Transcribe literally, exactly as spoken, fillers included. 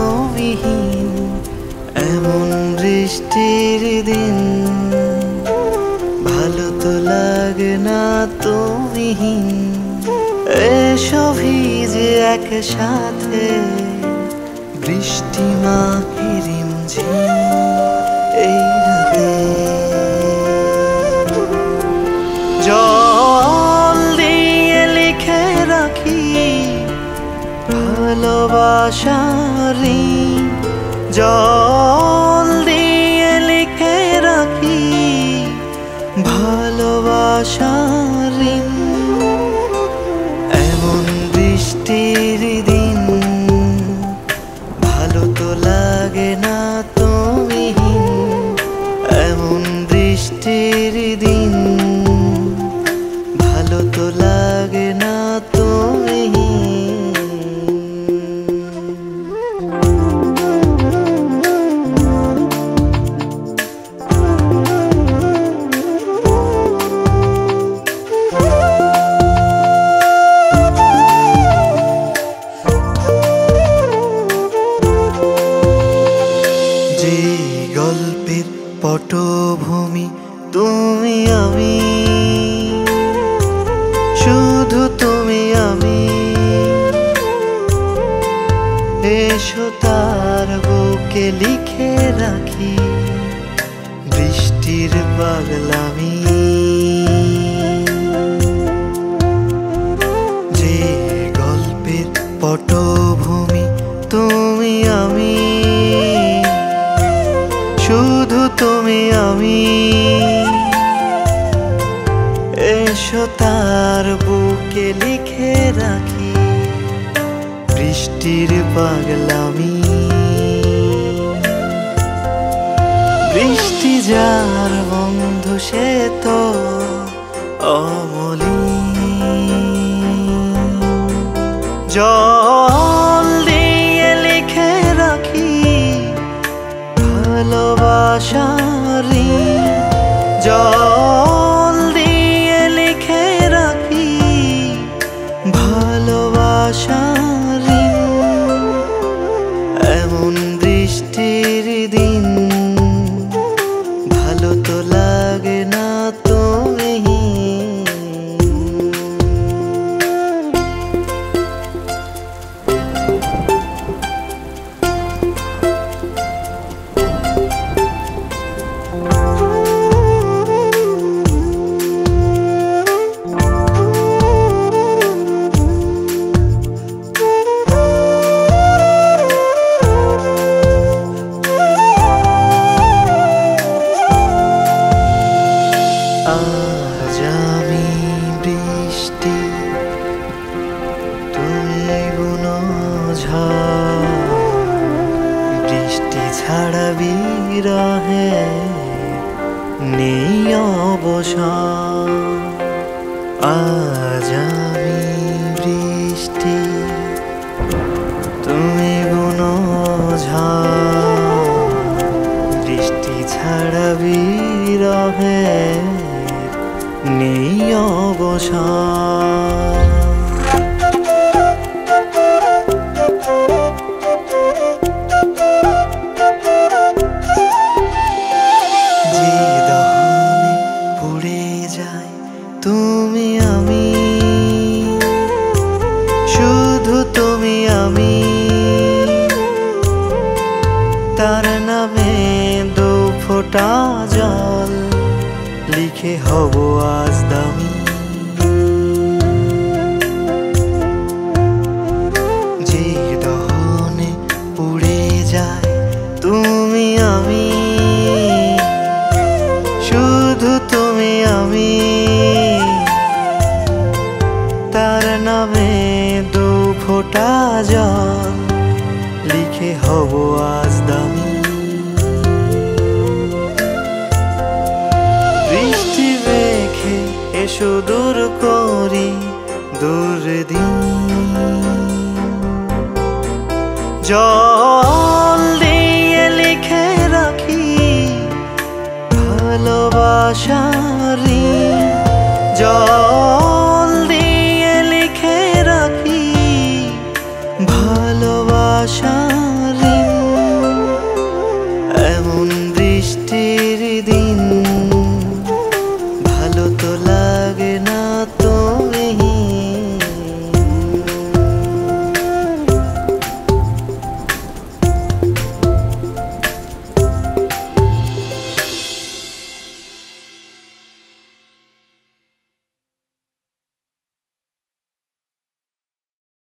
তুমিহীন এমন বৃষ্টির দিন, ভালো তো লাগে না তুমিহীন। এসো ভিজে একসাথে বৃষ্টি মাখে রিমঝিম এই রাতে। জল দিয়ে লিখে রাখি ভালোবাসার ঋণ, জল দিয়ে লিখে রাখি ভালোবাসার ঋণ। এমন বৃষ্টির দিন, ভালো তো লাগে না তুমিহীন এমন বৃষ্টির দিন, ভালো তো লাগে না তুমিহীন। যে গল্পের পটভূমি তুমি আমি, শুধু তুমি আমি, এসো তার বুকে লিখে রাখি বৃষ্টির পাগলামি। যে গল্পের পটভূমি তুমি আমি, শুধু তুমি আমি, এসো তার বুকে লিখে রাখি বৃষ্টির পাগলামি। বৃষ্টি যার বন্ধু সে তো অমলিন, জল দিয়ে লিখে রাখি ভালোবাসার ঋণ, জল দিয়ে লিখে রাখি ভালোবাসার ঋণ। এমন বৃষ্টির দিন, ভালো তো লাগে না তুমিহীন। আজ আমি বৃষ্টি, তুমি গুণঝড়, বৃষ্টি ছাড়া বিরহে নেই অবসর। আজ আমি বৃষ্টি, তুমি গুণঝড়, বৃষ্টি ছাড়া বিরহে নেই অবসর। যে দহনে পুড়ে যায় তুমি আমি, শুধু তুমি আমি, তার নামে দু ফোঁটা জল লিখে হব আজ দামি। যে দহনে পুড়ে যায় তুমি আমি, শুধু তুমি আমি, তার নামে দু ফোঁটা জল লিখে হব আজ দামি। বৃষ্টি মেখে এসো দূর করি দুর্দিন, জল দিয়ে লিখে রাখি ভালোবাসার ঋণ, জল দিয়ে লিখে রাখি ভালোবাসা।